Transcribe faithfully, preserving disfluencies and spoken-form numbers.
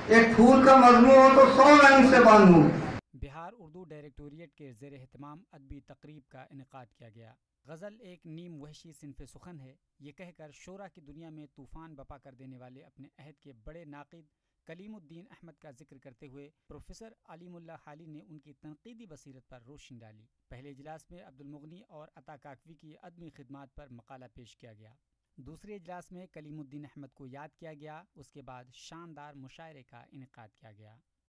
एक फूल का मजमू हो तो सौ लाइन से बांधूं। बिहार उर्दू डायरेक्टोरिएट के ज़ेर एहतमाम अदबी तकरीब का इनेकाद किया गया। गज़ल एक नीम वहशी सिनफ़े सुखन है, ये कहकर शोरा की दुनिया में तूफ़ान बपा कर देने वाले अपने अहद के बड़े नाक़िद कलीमुद्दीन अहमद का जिक्र करते हुए प्रोफेसर अलीमुल्लाह हाली ने उनकी तनक़ीदी बसीरत पर रोशनी डाली। पहले इजलास में अब्दुल मुग़नी और अता काकवी की अदबी खिदमात पर मकाला पेश किया गया। दूसरे इजलास में कलीमुद्दीन अहमद को याद किया गया। उसके बाद शानदार मुशायरे का इनेकाद किया गया।